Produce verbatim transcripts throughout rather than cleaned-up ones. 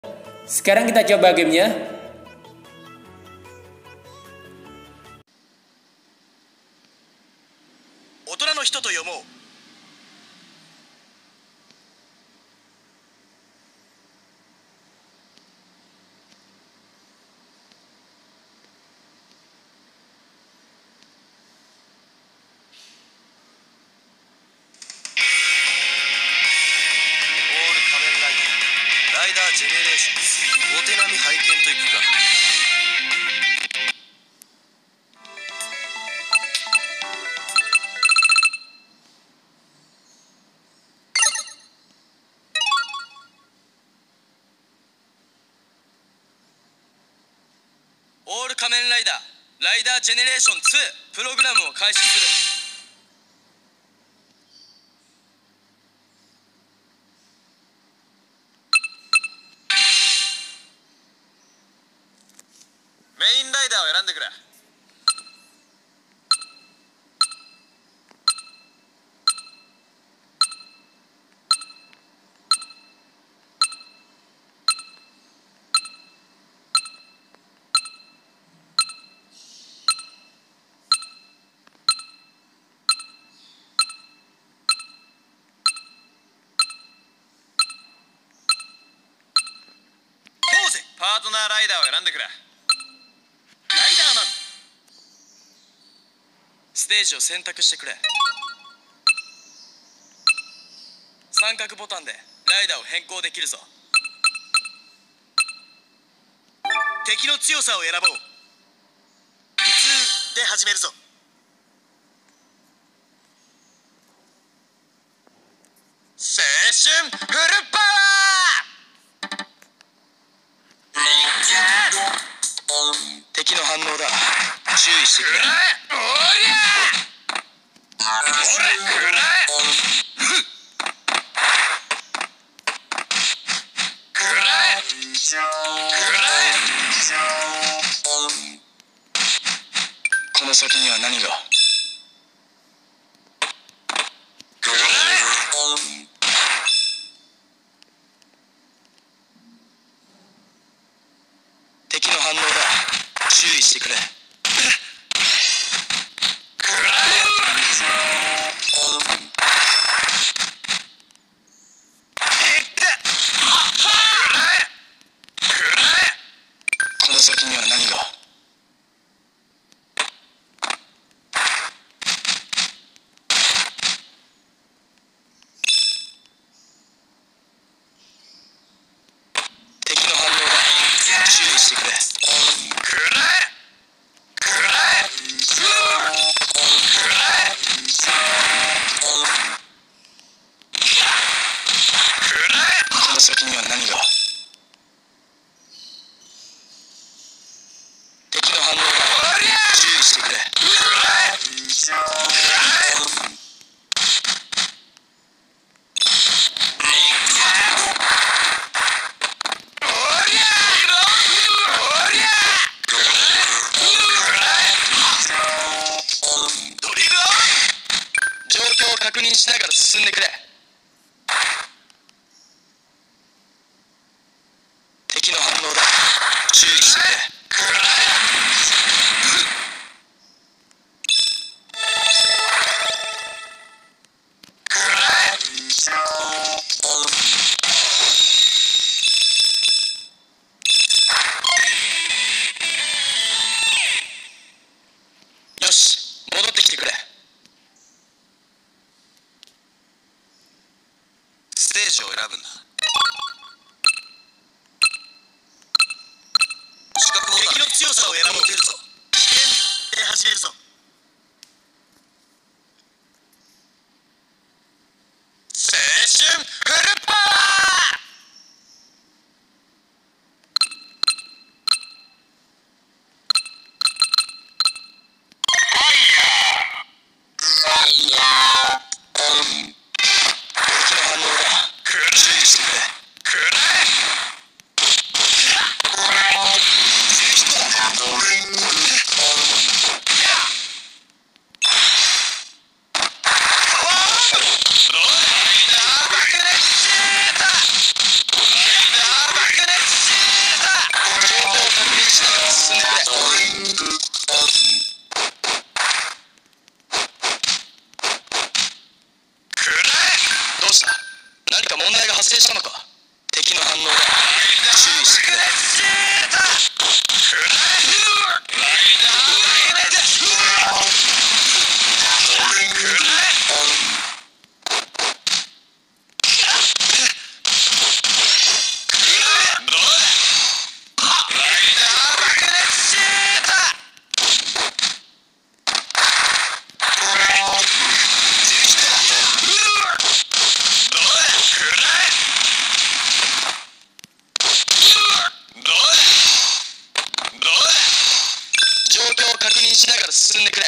Sekarang kita coba gamenya. Otora no hito to yomou.ジェネレーションズお手並み拝見といくか。オール仮面ライダーライダージェネレーションツープログラムを開始する。メインライダーを選んでくれ。ポーゼパートナーライダーを選んでくれ。ステージを選択してくれ。三角ボタンでライダーを変更できるぞ。敵の強さを選ぼう。普通で始めるぞ。青春フルパワー。敵の反応だ。注意してくれ。おりゃ俺くらえくらえくらえ。この先には何が。くらえ。敵の反応だ。注意してくれ。この先には何が。敵の反応だ。注意してくれ。くらえくらえくらえくらえ。この先には何が。敵の反応だ。注意してくれ。くらえくらえ。状況を確認しながら進んでくれ。敵の反応だ。注意してくれ。よし、戻ってきてくれ。ステージを選ぶんだ。敵の強さを選ぼう。危険で始めるぞ。青春フルパワー。敵の反応だ。注意状況を確認しながら進んでくれ。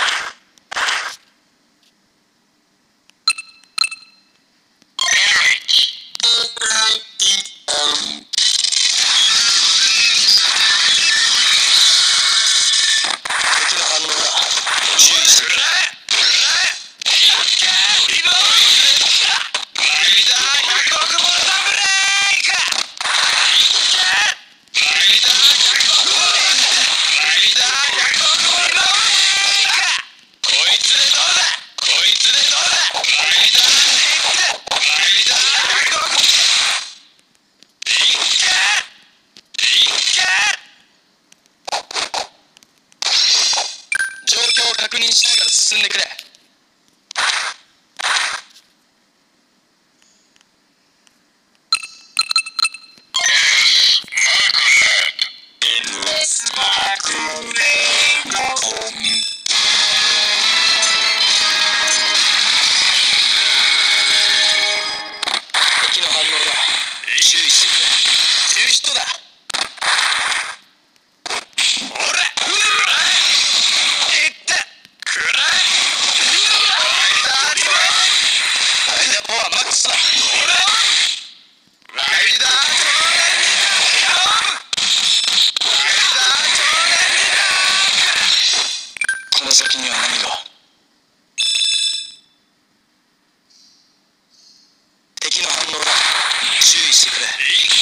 敵の反応だ。注意してくれ。状況を確認しながら進んでくれ。敵の反応だ。注意してくれ。重人だ。この先には何が。敵の反応だ。注意してくれ。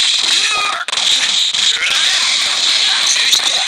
重人だ。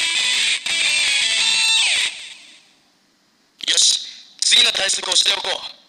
よし、次の対策をしておこう。